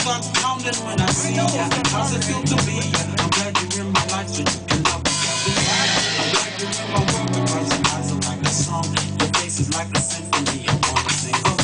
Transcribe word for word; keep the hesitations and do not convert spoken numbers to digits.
start pounding when I see ya. How's it feel to be ya? I'm glad you're in my life so you can love me. I'm glad you're in my world because your eyes are like a song. Your face is like a symphony. I wanna sing.